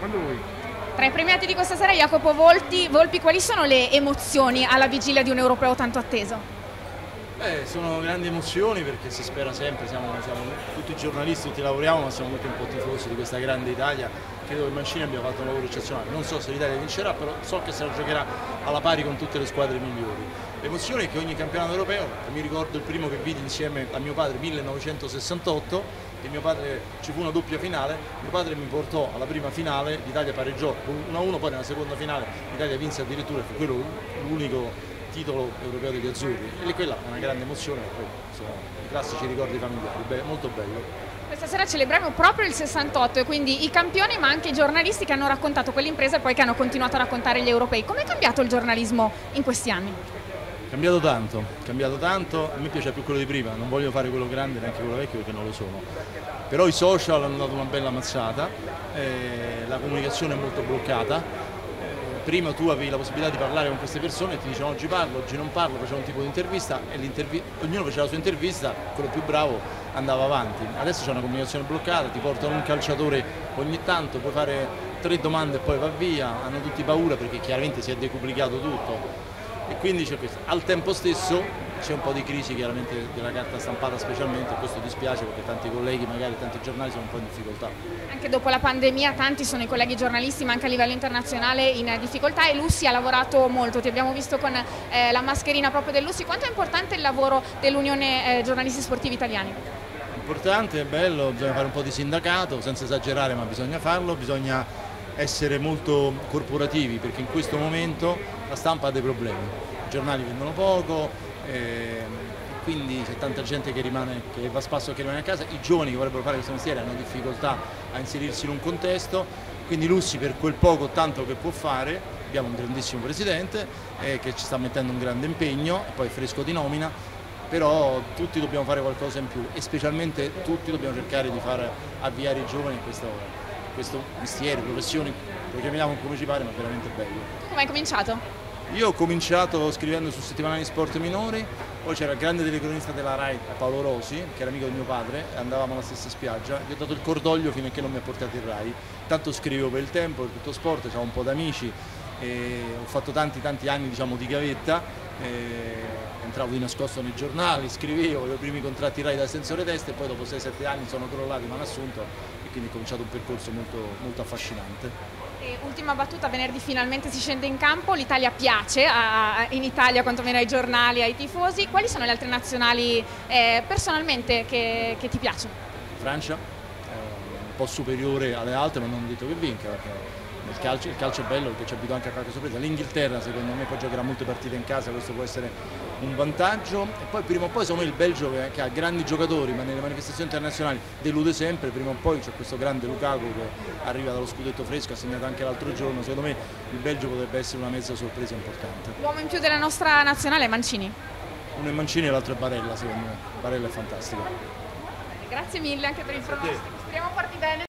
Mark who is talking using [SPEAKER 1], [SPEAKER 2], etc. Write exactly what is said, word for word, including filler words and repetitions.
[SPEAKER 1] Quando vuoi.
[SPEAKER 2] Tra i premiati di questa sera Jacopo Volpi, Volpi, quali sono le emozioni alla vigilia di un europeo tanto atteso?
[SPEAKER 3] Beh, sono grandi emozioni perché si spera sempre, siamo, siamo tutti giornalisti, tutti lavoriamo, ma siamo molto un po' tifosi di questa grande Italia. Credo che Mancini abbia fatto un lavoro eccezionale, non so se l'Italia vincerà, però so che se la giocherà alla pari con tutte le squadre migliori. L'emozione è che ogni campionato europeo, mi ricordo il primo che vidi insieme a mio padre, millenovecentosessantotto, che mio padre ci fu una doppia finale, mio padre mi portò alla prima finale, l'Italia pareggiò uno a uno, poi nella seconda finale l'Italia vinse addirittura, fu quello l'unico titolo europeo degli azzurri, e quella è una grande emozione, e poi sono i classici ricordi familiari, Beh, molto bello.
[SPEAKER 2] Questa sera celebriamo proprio il sessantotto e quindi i campioni ma anche i giornalisti che hanno raccontato quell'impresa e poi che hanno continuato a raccontare gli europei. Com'è cambiato il giornalismo in questi anni?
[SPEAKER 3] È cambiato tanto, è cambiato tanto, a me piace più quello di prima, non voglio fare quello grande neanche quello vecchio perché non lo sono. Però i social hanno dato una bella mazzata, eh, la comunicazione è molto bloccata. Prima tu avevi la possibilità di parlare con queste persone e ti dicevano oggi parlo, oggi non parlo, faceva un tipo di intervista e ognuno faceva la sua intervista, quello più bravo andava avanti. Adesso c'è una comunicazione bloccata, ti portano un calciatore ogni tanto, puoi fare tre domande e poi va via, hanno tutti paura perché chiaramente si è decuplicato tutto. E quindi c'è questo. Al tempo stesso c'è un po' di crisi chiaramente della carta stampata specialmente, e questo dispiace perché tanti colleghi, magari tanti giornali sono un po' in difficoltà.
[SPEAKER 2] Anche dopo la pandemia tanti sono i colleghi giornalisti ma anche a livello internazionale in difficoltà e Lussi ha lavorato molto, ti abbiamo visto con eh, la mascherina proprio del Lussi. Quanto è importante il lavoro dell'Unione eh, Giornalisti Sportivi Italiani?
[SPEAKER 3] Importante, è bello, bisogna fare un po' di sindacato, senza esagerare ma bisogna farlo, bisogna essere molto corporativi perché in questo momento la stampa ha dei problemi, i giornali vendono poco, eh, quindi c'è tanta gente che, rimane, che va a spasso e che rimane a casa, i giovani che vorrebbero fare questo mestiere hanno difficoltà a inserirsi in un contesto, quindi Lussi per quel poco o tanto che può fare, abbiamo un grandissimo presidente eh, che ci sta mettendo un grande impegno e poi è fresco di nomina, però tutti dobbiamo fare qualcosa in più e specialmente tutti dobbiamo cercare di far avviare i giovani in questa ora. Questo mestiere, professioni, lo chiamiamo come ci pare, ma è veramente bello.
[SPEAKER 2] Tu come hai cominciato?
[SPEAKER 3] Io ho cominciato scrivendo su settimanali sport minori, poi c'era il grande telecronista della Rai, Paolo Rosi, che era amico di mio padre, e andavamo alla stessa spiaggia, gli ho dato il cordoglio fino a che non mi ha portato in Rai. Tanto scrivevo per il tempo, per tutto sport, avevo un po' d'amici, ho fatto tanti tanti anni diciamo, di gavetta, entravo di nascosto nei giornali, scrivevo, avevo i primi contratti Rai da estensore testa e poi dopo sei sette anni sono crollati, mi hanno assunto e quindi ho cominciato un percorso molto, molto affascinante.
[SPEAKER 2] E ultima battuta, venerdì finalmente si scende in campo, l'Italia piace, a, in Italia quantomeno ai giornali, ai tifosi. Quali sono le altre nazionali eh, personalmente che, che ti piacciono?
[SPEAKER 3] Francia, eh, un po' superiore alle altre ma non ho detto che vinca perché il calcio, il calcio è bello perché ci abita anche a qualche sorpresa. L'Inghilterra secondo me poi giocherà molte partite in casa, questo può essere un vantaggio e poi prima o poi secondo me il Belgio che, che ha grandi giocatori ma nelle manifestazioni internazionali delude sempre, prima o poi c'è questo grande Lukaku che arriva dallo scudetto fresco, ha segnato anche l'altro giorno, secondo me il Belgio potrebbe essere una mezza sorpresa importante.
[SPEAKER 2] L'uomo in più della nostra nazionale è Mancini?
[SPEAKER 3] Uno è Mancini e l'altro è Barella secondo me, Barella è fantastico.
[SPEAKER 2] Grazie mille anche per il pronostico, speriamo porti bene.